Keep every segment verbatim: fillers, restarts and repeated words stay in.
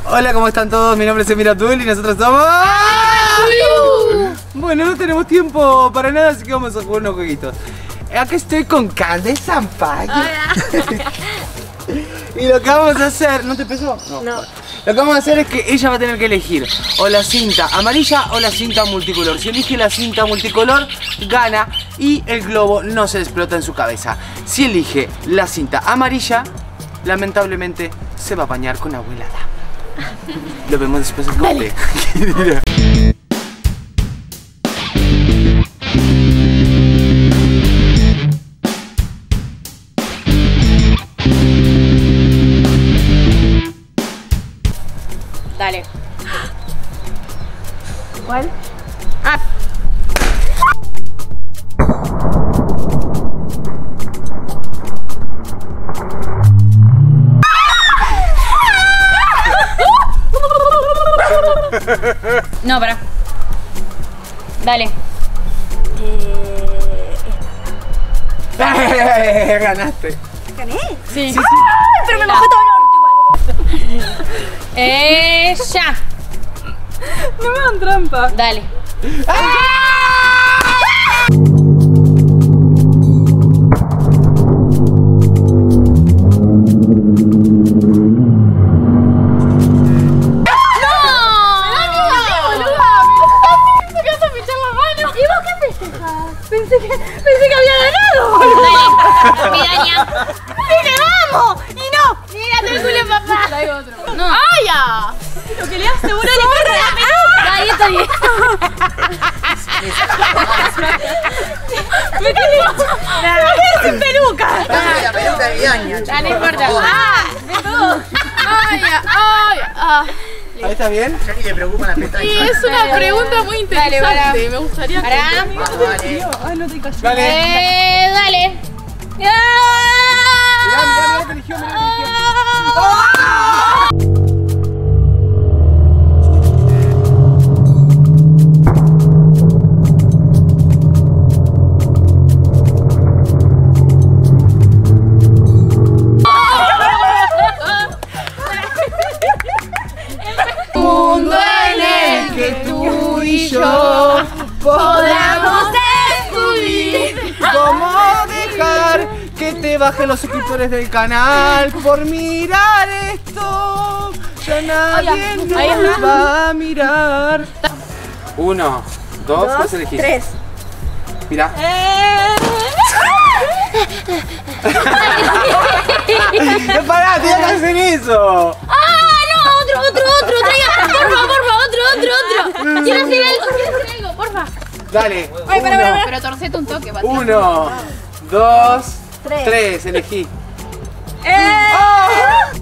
Hola, ¿cómo están todos? Mi nombre es Emir Abdul y nosotros somos... Bueno, no tenemos tiempo para nada, así que vamos a jugar unos jueguitos. Aquí estoy con Candy Sampaio. Y lo que vamos a hacer... ¿No te pesó? No. no. Lo que vamos a hacer es que ella va a tener que elegir o la cinta amarilla o la cinta multicolor. Si elige la cinta multicolor, gana y el globo no se explota en su cabeza. Si elige la cinta amarilla, lamentablemente se va a bañar con agua helada. Lo vemos después del corte. Dale. ¿Cuál? Ah. No, pará. Dale. Eh... Ganaste. ¿Gané? Sí. sí, sí. ¡Ah! Pero me mojé todo el orto igual. Eh, ya. No me hagan trampa. Dale. ¡Ah! Pensé que, pensé que había ganado. Dale, mi daña. ¡Sí, le vamos! Y no, mira, el culo, papá. Traigo otro. No. ¡Ay, ya! Lo que le hace seguro le corre la peluca. Ahí está bien. Me quedé sin peluca. La peluca de mi daña. No importa. ¡Ah! De todo. ¡Ay, ay, ay! ¿Ahí está bien? Ya ni le preocupa la pestaña. Y es una dale, pregunta dale. muy interesante. Dale, para. Me gustaría. Para. Dale. Ay, no te calles. Dale. Eh, dale. Mirá, mirá, mirá que eligió, mirá que eligió. ¡Oh! Mundo en el que tú y yo podamos descubrir cómo dejar que te bajen los suscriptores del canal por mirar esto. Ya nadie nos va a mirar. Uno, dos, Dos, ¿cuál elegís? tres. Mira. Eh. ¡Pará, tienes que hacer eso! Otro, otro, otro, traiga, porfa, porfa, otro, otro, otro. Quiero hacer algo, quiero hacer algo, porfa. Dale. Ay, para, para, para. Pero torcete un toque, Patricia. Uno, dos, tres. tres, elegí. Eh. ¡Oh!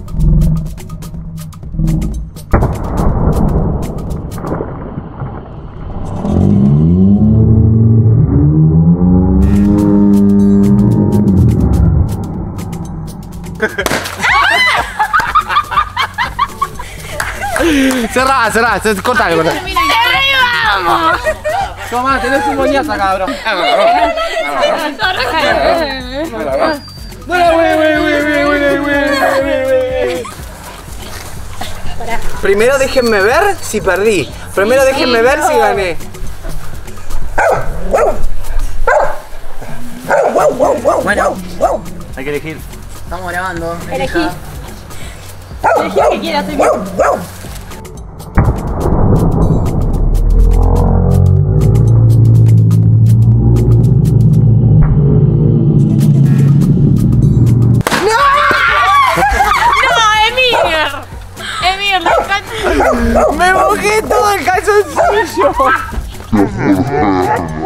Cerrá, cerrá, cortale, cortale. ¡Vamos! Toma, tenés un moñazo, cabrón. Primero déjenme ver si perdí. Primero déjenme ver si gané. Bueno, Hay que elegir. estamos grabando. Elegí. Elegí lo que quieras, estoy bien. Me mojé todo el calzoncillo.